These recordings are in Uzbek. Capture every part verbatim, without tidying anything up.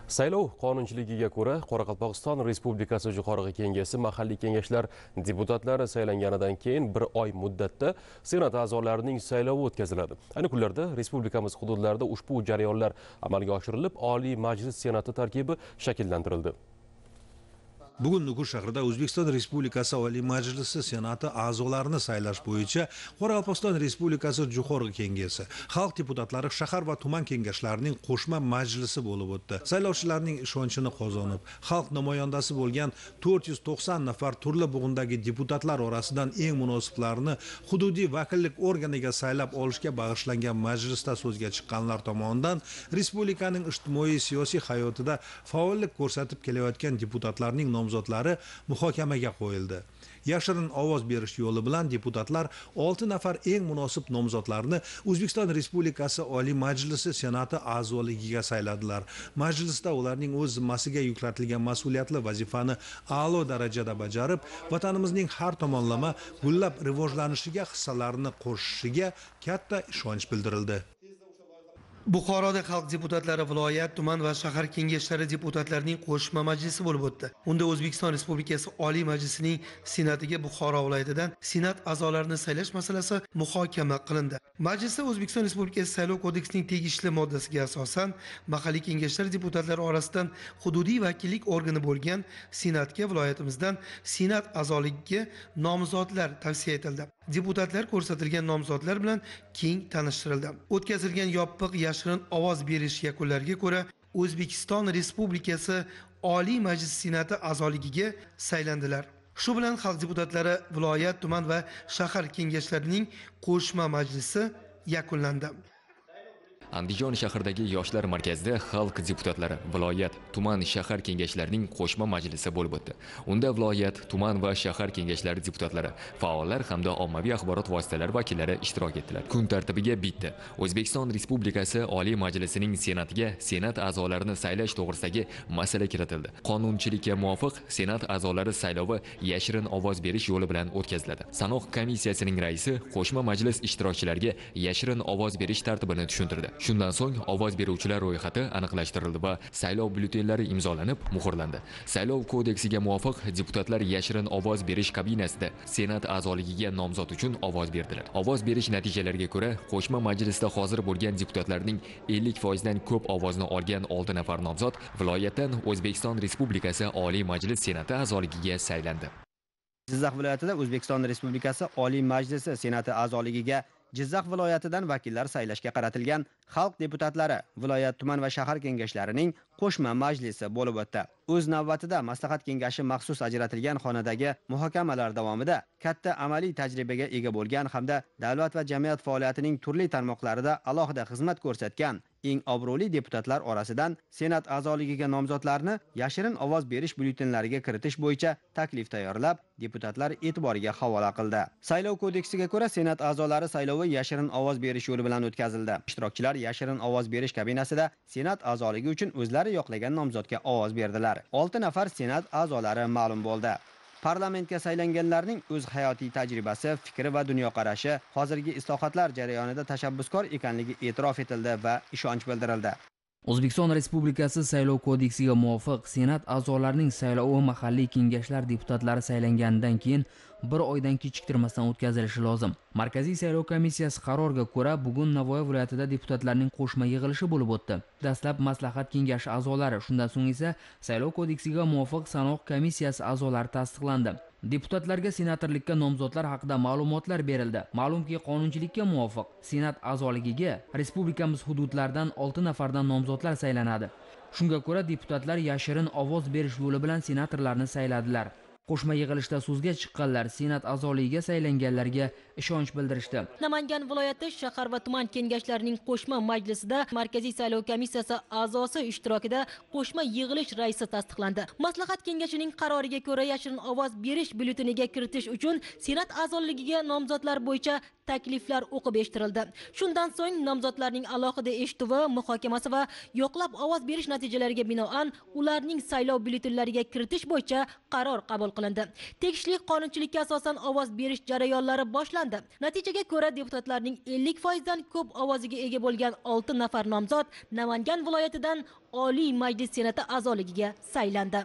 Saylov qonunchiligiga ko'ra Qoraqalpog'iston Respublikasi Yuqori Kengesi mahalliy kengashlar deputatlari saylanganidan keyin bir oy muddatda Senat a'zolarining saylovi o'tkaziladi. Ayni kunlarda respublikamiz hududlarida ushbu jarayonlar amalga oshirilib, Oliy Majlis Senati tarkibi shakllantirildi. Bugun Nukus shahrida O'zbekiston Respublikasi Oliy Majlisi Senati a'zolarini saylash bo'yicha Qoraqalpog'iston Respublikasi Yuqori Kengesi xalq deputatlari shahar va tuman kengashlarining qo'shma majlisi bo'lib o'tdi. Saylovchilarning ishonchini qozonib, xalq namoyandasi bo'lgan to'rt yuz to'qson nafar turli bo'g'indagi deputatlar orasidan eng munosiblarini hududiy vakillik organiga saylab olishga bag'ishlangan majlisda so'zga chiqqanlar tomonidan respublikaning ijtimoiy siyosiy hayotida faollik ko'rsatib kelayotgan deputatlarning nomzodlari muhokamaga qo'yildi. Yashirin ovoz berish yo'li bilan deputatlar olti nafar eng munosib nomzodlarni O'zbekiston Respublikasi Oliy Majlisi Senati a'zoligiga sayladilar. Majlisda ularning o'z zimmasiga yuklatilgan mas'uliyatli vazifani a'lo darajada bajarib, vatanimizning har tomonlama gullab rivojlanishiga hissalarini qo'shishiga katta ishonch bildirildi. Buxoroda xalq deputatlari viloyat, tuman va shahar kengashlari deputatlarining qo'shma majlisi bo'lib o'tdi. Unda O'zbekiston Respublikasi Oliy Majlisining Senatiga Buxoro viloyatidan Senat a'zolarini saylash masalasi muhokama qilindi. Majlisda O'zbekiston Respublikasi Saylov kodeksining tegishli moddasiga asosan mahalliy kengashlar deputatlari orasidan hududiy vakillik organi bo'lgan Senatga viloyatimizdan Senat a'zoligiga nomzodlar tavsiya etildi. Deputatlar ko'rsatilgan nomzodlar bilan keng tanishtirildi. O'tkazilgan yopiq yashirin ovoz berish yakunlariga ko'ra O'zbekiston Respublikasi Oliy Majlis Senati a'zoligiga saylandilar. Shu bilan xalq deputatlari viloyat, tuman va shahar kengashlarining qo'shma majlisi yakunlandi. Andijon shahridagi yoshlar markazida xalq deputatlari viloyat, tuman, shahar kengashlarining qo'shma majlisi bo'lib o'tdi. Unda viloyat, tuman va shahar kengashlari deputatlari, faollar hamda ommaviy axborot vositalari vakillari ishtirok etdilar. Kun tartibiga bitta O'zbekiston Respublikasi Oliy Majlisining Senatiga Senat a'zolarini saylash to'g'risidagi masala kiritildi. Qonunchilikka muvofiq Senat a'zolari saylovi yashirin ovoz berish yo'li bilan o'tkaziladi. Sanoq komissiyasining raisi qo'shma majlis ishtirokchilariga yashirin ovoz berish tartibini tushuntirdi. Shundan so'ng ovoz beruvchilar ro'yxati aniqlashtirildi va saylov byulletenlari imzolanib, muhrlandi. Saylov kodeksiga muvofiq deputatlar yashirin ovoz berish kabinasida Senat a'zoligiga nomzod uchun ovoz berdilar. Ovoz berish natijalariga ko'ra, qo'shma majlisda hozir bo'lgan deputatlarning ellik foiz dan ko'p ovozni olgan olti nafar nomzod viloyatdan O'zbekiston Respublikasi Oliy Majlis Senati a'zoligiga saylandi. Jizzax viloyatida O'zbekiston Respublikasi Oliy Majlisi Senati a'zoligiga Jizzax viloyatidan vakillar saylashga qaratilgan xalq deputatlari viloyat, tuman va shahar kengashlarining qo'shma majlisi bo'lib o'tdi. O'z navbatida maslahat kengashi maxsus ajratilgan xonadagi muhokamalar davomida katta amaliy tajribaga ega bo'lgan hamda davlat va jamiyat faoliyatining turli tarmoqlarida alohida xizmat ko'rsatgan eng obro'li deputatlar orasidan Senat a'zoligiga nomzodlarni yashirin ovoz berish byulletenlariga kiritish bo'yicha taklif tayyorlab, deputatlar e'tiboriga havola qildi. Saylov kodeksiga ko'ra Senat a'zolari saylovi yashirin ovoz berish yo'li bilan o'tkazildi. Ishtirokchilar yashirin ovoz berish kabinasida Senat a'zoligi uchun o'zlari yoqlagan nomzodga ovoz berdilar. olti nafar Senat a'zolari ma'lum bo'ldi. Parlamentga saylanganlarning o'z hayotiy tajribasi, fikri va dunyoqarashi hozirgi islohotlar jarayonida tashabbuskor ekanligi e'tirof etildi va ishonch bildirildi. O'zbekiston Respublikasi Saylov kodeksiga muvofiq Senat a'zolarining saylovi mahalliy kengashlar deputatlari saylanganidan keyin bir oydan kechiktirmasdan o'tkazilishi lozim. Markaziy saylov komissiyasi qaroriga ko'ra, bugun Navoiy viloyatida deputatlarning qo'shma yig'ilishi bo'lib o'tdi. Dastlab maslahat kengashi a'zolari, shundan so'ng esa saylov kodeksiga muvofiq sanoq komissiyasi a'zolari tasdiqlandi. Deputatlarga senatorlikka nomzodlar haqida ma'lumotlar berildi. Ma'lumki, qonunchilikka muvofiq Senat a'zoligiga respublikamiz hududlaridan olti nafardan nomzodlar saylanadi. Shunga ko'ra, deputatlar yashirin ovoz berish yo'li bilan senatorlarni sayladilar. Qo'shma yig'ilishda so'zga chiqqanlar Senat a'zoligiga saylanganlarga ishonch bildirishdi. Namangan viloyati shahar va tuman kengashlarining qo'shma majlisida Markaziy saylov komissiyasi a'zosi ishtirokida qo'shma yig'ilish raisi tasdiqlandi. Maslahat kengashining qaroriga ko'ra yashirin ovoz berish byulleteniga kiritish uchun Senat a'zoligiga nomzodlar bo'yicha takliflar o'qib eshittirildi. Shundan so'ng nomzodlarning alohida eshituvi, muhokamasi va yo'qlab ovoz berish natijalariga binoan ularning saylov byulletenlariga kiritish bo'yicha qaror qabul qilindi. Tegishli qonunchilikka asosan ovoz berish jarayonlari boshlandi. Natijaga ko'ra deputatlarning ellik foizdan ko'p ovoziga ega bo'lgan olti nafar nomzod Namangan viloyatidan Oliy Majlis Senati a'zoligiga saylandi.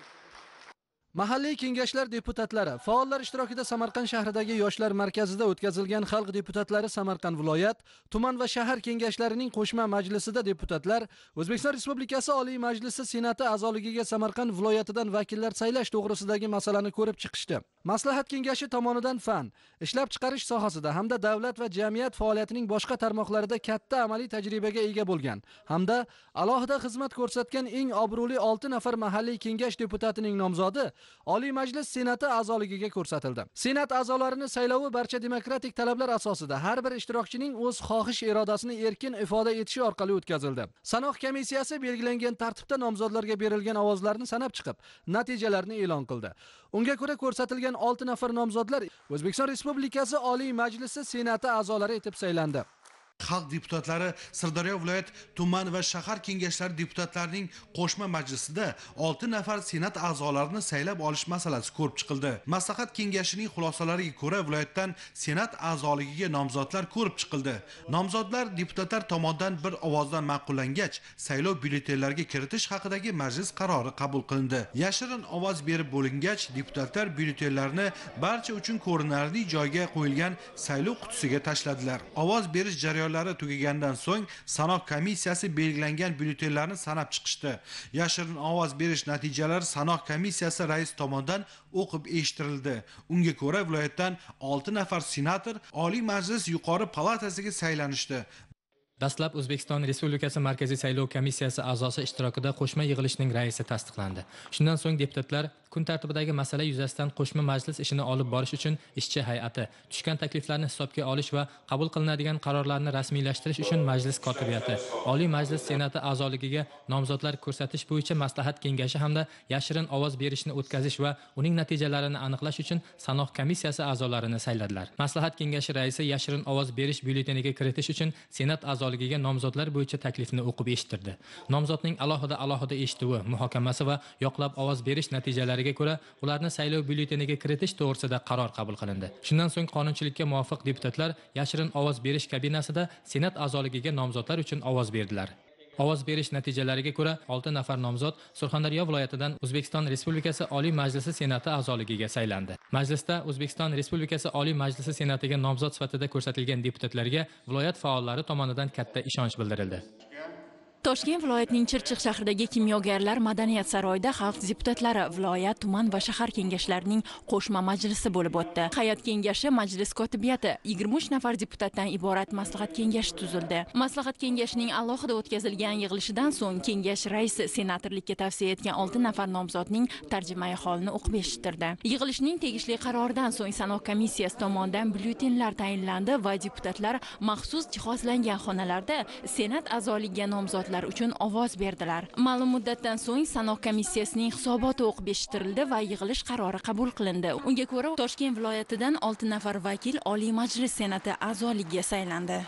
Mahalliy kengashlar deputatlari faollar ishtirokida Samarqand shahridagi yoshlar markazida o'tkazilgan xalq deputatlari Samarqand viloyat, tuman va shahar kengashlarining qo'shma majlisida deputatlar O'zbekiston Respublikasi Oliy Majlisi Senati a'zoligiga Samarqand viloyatidan vakillar saylash to'g'risidagi masalani ko'rib chiqishdi. Maslahat kengashi tomonidan fan, ishlab chiqarish sohasida hamda davlat va jamiyat faoliyatining boshqa tarmoqlarida katta amaliy tajribaga ega bo'lgan hamda alohida xizmat ko'rsatgan eng obro'li olti nafar mahalliy kengash deputatining nomzodi Oliy Majlis Senati a'zoligiga ko'rsatildi. Senat a'zolarini saylovi barcha demokratik talablar asosida har bir ishtirokchining o'z xohish irodasini erkin ifoda etishi orqali o'tkazildi. Sanoq komissiyasi belgilangan tartibda nomzodlarga berilgan ovozlarni sanab chiqib, natijalarini e'lon qildi. Unga ko'ra ko'rsatilgan olti nafar nomzodlar O'zbekiston Respublikasi Oliy Majlisi Senati a'zolari etib saylandi. Xalq deputatlari Sirdaryo viloyat tuman va shahar kengashlari deputatlarining qo'shma majlisida olti nafar senat a'zolarini saylab olish masalasi ko'rib chiqildi. Maslahat kengashining xulosalariga ko'ra viloyatdan senat a'zoligiga nomzodlar ko'rib chiqildi. Nomzodlar deputatlar tomonidan bir ovozdan ma'qullangach, saylov byulletenlariga kiritish haqidagi majlis qarori qabul qilindi. Yashirin ovoz berib bo'lingach, deputatlar byulletenlarini barcha uchun ko'rinarli joyga qo'yilgan saylov qutisiga tashladilar. Ovoz berish jarayoni tugagandan so'ng sanoq komissiyasi belgilangan byulletenlarni sanab chiqishdi. Yashirin ovoz berish natijalari sanoq komissiyasi rais tomonidan o'qib eshittirildi. Unga ko'ra viloyatdan olti nafar senator Oliy Majlis yuqori palatasiga saylanishdi. Dastlab O'zbekiston Respublikasi Markaziy saylov komissiyasi a'zosi ishtirokida qo'shma yig'ilishning raisi tasdiqlandi. Shundan so'ng deputatlar kun tartibidagi masala yuzasidan qo'shma majlis ishini olib borish uchun ishchi hay'ati, tushgan takliflarni hisobga olish va qabul qilinadigan qarorlarni rasmiylashtirish uchun majlis kotibiyati, Oliy Majlis Senati a'zoligiga nomzodlar ko'rsatish bo'yicha maslahat kengashi hamda yashirin ovoz berishni o'tkazish va uning natijalarini aniqlash uchun sanoq komissiyasi a'zolarini sayladilar. Maslahat kengashi raisi yashirin ovoz berish byulleteniga kiritish uchun Senat a'zoligiga nomzodlar bo'yicha taklifni o'qib eshittirdi. Nomzodning alohida alohida eshituvi, muhokamasi va yoqlab ovoz berish natijalariga ko'ra ularni saylov byulleteniga kiritish to'g'risida qaror qabul qilindi. Shundan so'ng qonunchilikka muvofiq deputatlar yashirin ovoz berish kabinasida Senat a'zoligiga nomzodlar uchun ovoz berdilar. Ovoz berish natijalariga ko'ra olti nafar nomzod Surxondaryo viloyatidan O'zbekiston Respublikasi Oliy Majlisi Senati a'zoligiga saylandi. Majlisda O'zbekiston Respublikasi Oliy Majlisi Senatiga nomzod sifatida ko'rsatilgan deputatlarga viloyat faollari tomonidan katta ishonch bildirildi. Toshkent viloyatining Chirchiq shahridagi Kimyogarlar madaniyat saroyida xalq deputatlari viloyat, tuman va shahar kengashlarining qo'shma majlisi bo'lib o'tdi. Hay'at kengashi majlis kotibiyati yigirma uch nafar deputatdan iborat maslahat kengashi tuzildi. Maslahat kengashining alohida o'tkazilgan yig'ilishidan so'ng kengash raisi senatorlikka tavsiya etgan olti nafar nomzodning tarjimai holini o'qib eshittirdi. Yig'ilishning tegishli qaroridan so'ng sanoq komissiyasi tomonidan byulletenlar tayinlandi va deputatlar maxsus jihozlangan xonalarda senat a'zoligiga nomzodlar uchun ovoz berdilar. Ma'lum muddatdan so'ng sanoq komissiyasining hisoboti o'qib eshittirildi va yig'ilish qarori qabul qilindi. Unga ko'ra Toshkent viloyatidan olti nafar vakil Oliy Majlis Senati a'zoligiga saylandi.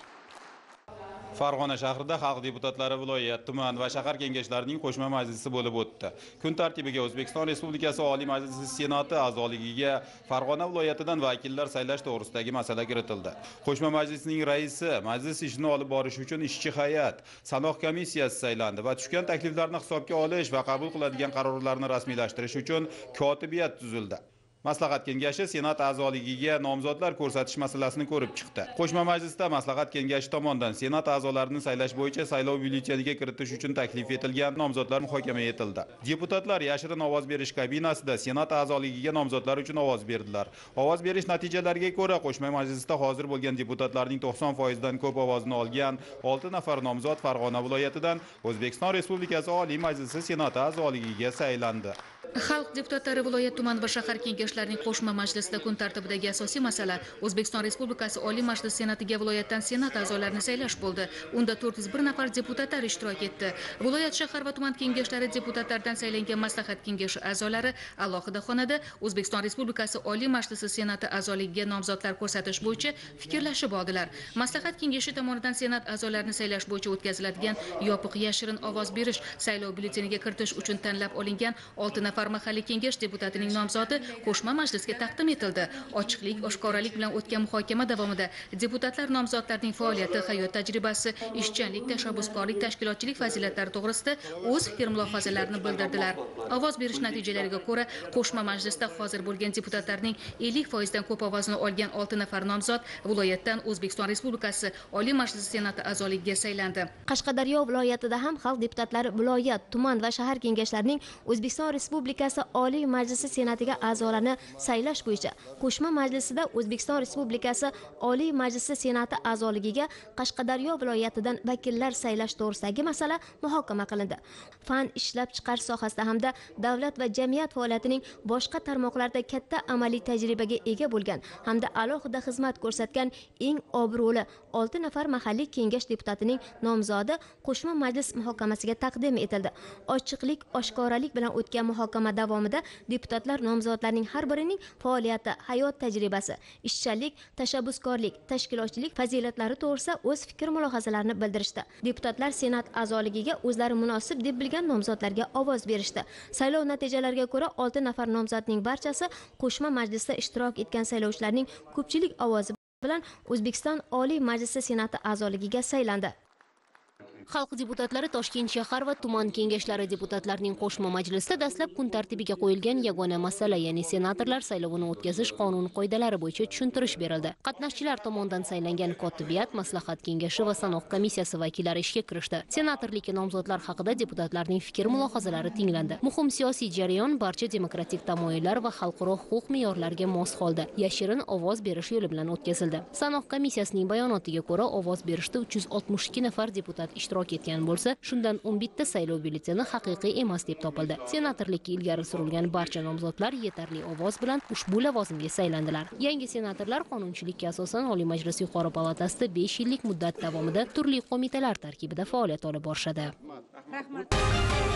Farg'ona shahrida xalq deputatlari viloyat, tuman va shahar kengashlarining qo'shma majlisi bo'lib o'tdi. Kun tartibiga O'zbekiston Respublikasi Oliy Majlisi Senati a'zoligiga Farg'ona viloyatidan vakillar saylash to'g'risidagi masala kiritildi. Qo'shma majlisning raisi, majlis ishini olib borish uchun ishchi hay'at, sanoq komissiyasi saylandi va tushgan takliflarni hisobga olish va qabul qiladigan qarorlarni rasmiylashtirish uchun kotibiyat tuzildi. Maslahat kengashi senat a'zoligiga nomzodlar ko'rsatish masalasini ko'rib chiqdi. Qo'shma majlisda maslahat kengashi tomonidan senat a'zolarini saylash bo'yicha saylov byulleteniga kiritish uchun taklif etilgan nomzodlar muhokama etildi. Deputatlar yashirin ovoz berish kabinasida senat a'zoligiga nomzodlar uchun ovoz berdilar. Ovoz berish natijalariga ko'ra qo'shma majlisda hozir bo'lgan deputatlarning to'qson foizdan ko'p ovozni olgan olti nafar nomzod Farg'ona viloyatidan O'zbekiston Respublikasi Oliy Majlisi Senati a'zoligiga saylandi. Xalq deputatlari viloyat, tuman va shahar kengashlarining qo'shma majlisida kun tartibidagi asosiy masala O'zbekiston Respublikasi Oliy Majlis Senatiga viloyatdan senat a'zolarini saylash bo'ldi. Unda to'rt yuz bir nafar deputatlar ishtirok etdi. Viloyat, shahar va tuman kengashlari deputatlardan saylangan maslahat kengashi a'zolari alohida xonada O'zbekiston Respublikasi Oliy Majlisi Senati a'zoligiga nomzodlar ko'rsatish bo'yicha fikrlashib oldilar. Maslahat kengashi tomonidan senat a'zolarini saylash bo'yicha o'tkaziladigan yopiq yashirin ovoz berish saylov byulleteniga kiritish uchun tanlab olingan olti nafar nafar mahalliy kengash deputatining nomzodi qo'shma majlisga taqdim etildi. Ochiqlik, oshkoralik bilan o'tgan muhokama davomida deputatlar nomzodlarning faoliyati, hayot tajribasi, ishchanlik, tashabbuskorlik, tashkilotchilik fazilatlari to'g'risida o'z fikr-mulohazalarini bildirdilar. Ovoz berish natijalariga ko'ra, qo'shma majlisda hozir bo'lgan deputatlarning ellik foizdan ko'p ovozni olgan olti nafar nomzod viloyatdan O'zbekiston Respublikasi Oliy Majlisi Senati a'zoligiga saylandi. Qashqadaryo viloyatida ham xalq deputatlari viloyat, tuman va shahar kengashlarining O'zbekiston Respublikasi Oliy Majlisi Senatiga a'zolarini saylash bo'yicha qo'shma majlisida O'zbekiston Respublikasi Oliy Majlisi Senati a'zoligiga Qashqadaryo viloyatidan vakillar saylash to'g'risidagi masala muhokama qilindi. Fan ishlab chiqarish sohasida hamda davlat va jamiyat faoliyatining boshqa tarmoqlarida katta amaliy tajribaga ega bo'lgan hamda alohida xizmat ko'rsatgan eng obro'li olti nafar mahalliy kengash deputatining nomzodi qo'shma majlis muhokamasiga taqdim etildi. Ochiqlik, oshkoralik bilan o'tgan muhokama davomida deputatlar nomzodlarning har birining faoliyati, hayot tajribasi, ishchanlik, tashabbuskorlik, tashkilotchilik fazilatlari to'g'risida o'z fikr-mulohazalarini bildirishdi. Deputatlar Senat a'zoligiga o'zlari munosib deb bilgan nomzodlarga ovoz berishdi. Saylov natijalariga ko'ra olti nafar nomzodning barchasi qo'shma majlisda ishtirok etgan saylovchilarning ko'pchilik ovozi bilan O'zbekiston Oliy Majlisi Senati a'zoligiga saylandi. Xalq deputatlari Toshkent shahar va tuman kengashlari deputatlarining qo'shma majlisida dastlab kun tartibiga qo'yilgan yagona masala, ya'ni senatorlar saylovini o'tkazish qonun qoidalari bo'yicha tushuntirish berildi. Qatnashchilar tomonidan saylangan kotibiyat, maslahat kengashi va sanoq komissiyasi vakillari ishga kirishdi. Senatorlikka nomzodlar haqida deputatlarning fikr-mulohazalari tinglandi. Muhim siyosiy jarayon barcha demokratik tamoyillar va xalqaro huquq me'yorlariga mos holda yashirin ovoz berish yo'li bilan o'tkazildi. Sanoq komissiyasining bayonotiga ko'ra, ovoz berishda uch yuz oltmish ikki nafar deputat ishtirok etgan bo'lsa, shundan o'n bitta saylov byulleteni haqiqiy emas deb topildi. Senatorlikka ilgari surilgan barcha nomzodlar yetarli ovoz bilan ushbu lavozimga saylandilar. Yangi senatorlar qonunchilikka asosan Oliy Majlis yuqori palatasida besh yillik muddat davomida turli qo'mitalar tarkibida faoliyat olib borishadi. Rahmat.